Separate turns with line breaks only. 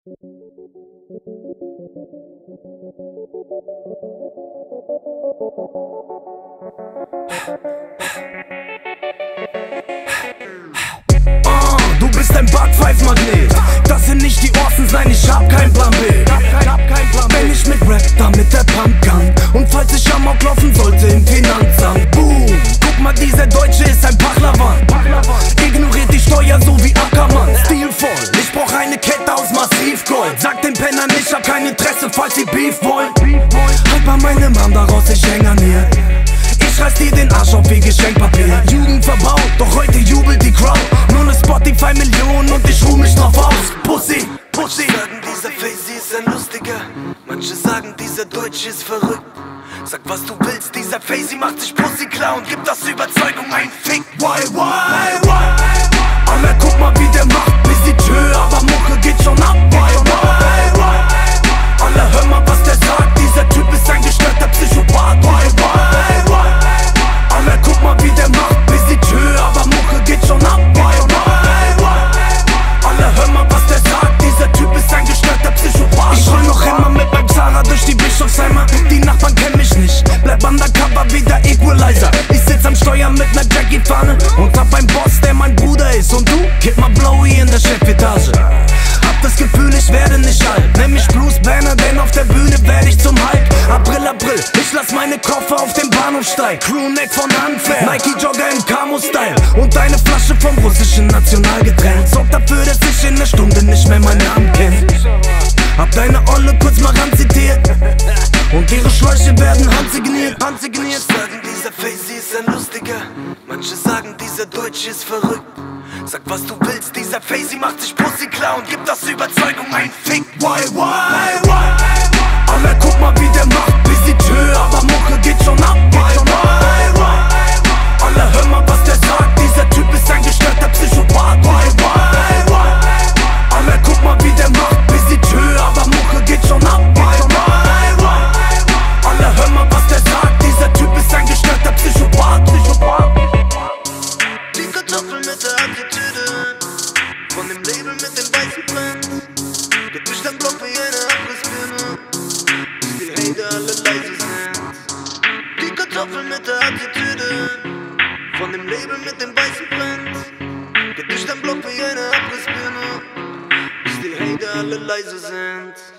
Du bist ein Backpfeifmagnet. Das sind nicht die Orsons, nein, ich hab keinen Plan B. Wenn ich mit Rap, dann mit der Pumpgun. Und falls ich Amok laufen sollte im Finanzamt. Boom, guck mal, dieser Deutsche ist ein Pachlawan. Ignoriert die Steuer so wie Ackermann. Stilvoll, ich brauch eine Kette aus Massivgold. Sag den Pennern, ich hab kein Interesse, falls sie Beef wollen. Halt mal meine Mom daraus, ich häng an ihr. Ich reiß dir den Arsch auf wie Geschenkpapier. Jugend verbaut, doch heute jubelt die Crowd. Nur ne Spotify-Million und ich ruh mich drauf aus. Pussy, Pussy.
Manche sagen, dieser Facey ist ein Lustiger. Manche sagen, dieser Deutsche ist verrückt. Sag, was du willst, dieser Facey macht sich Pussy klar und gibt aus Überzeugung ein Fick.
Why, why, why? Alle guck mal, wie der macht, bis die Tür, aber Mucke geht schon ab. Why, why, why? Alle hör mal, was der sagt, dieser Typ ist ein gestörter Psychopath. Why, why, why? Alle guck mal, wie der macht, bis die Tür, aber Mucke geht schon ab. Why, why, why? Alle hör mal, was der sagt, dieser Typ ist ein gestörter Psychopath. Ich roll noch immer mit meinem Zara durch die Bischofsheimer. Die Nachbarn kennen mich nicht, bleib undercover wie der Equalizer. Ich sitz am Steuer mit ner Jackie-Fahne und hab einen Boss, der mein Bruder ist. Und du, kipp mal Blowy in der Chefetage. Hab das Gefühl, ich werde nicht alt. Nenn mich Bruce Banner, denn auf der Bühne werde ich zum Hulk. April, April, ich lass meine Koffer auf dem Bahnhofsteig. Crewneck von Unfair, Nike-Jogger im Camo-Style. Und eine Flasche vom russischen Nationalgetränk sorgt dafür, dass ich in der Stunde nicht mehr meinen Namen kenn. Hab deine Olle kurz mal ranzitiert und ihre Schläuche werden handsigniert.
Manche sagen, dieser Facey ist ein Lustiger. Manche sagen, dieser Deutsche ist verrückt. Sag, was du willst, dieser Facey macht sich Pussy klar und gibt aus Überzeugung ein Fick.
Why, why, why? Alle guck mal, wie der macht, bis die Tür, aber Mucke geht schon ab. Why, why, why? Alle hör mal, was der sagt, dieser Typ ist ein gestörter Psychopath. Why, why, why? Alle guck mal, wie der macht, bis die Tür, aber Mucke geht schon ab. Why, why, why? Alle hör mal, was der sagt, dieser Typ ist ein gestörter Psychopath.
Die Kartoffel mit der Attitüde, von dem Label mit dem weißen Print. Geht durch den Block wie eine Abrissbirne, bis die Hater alle leise sind. Die Kartoffel mit der Attitüde, von dem Label mit dem weißen Print. Geht durch den Block wie eine Abrissbirne, bis die Hater alle leise sind.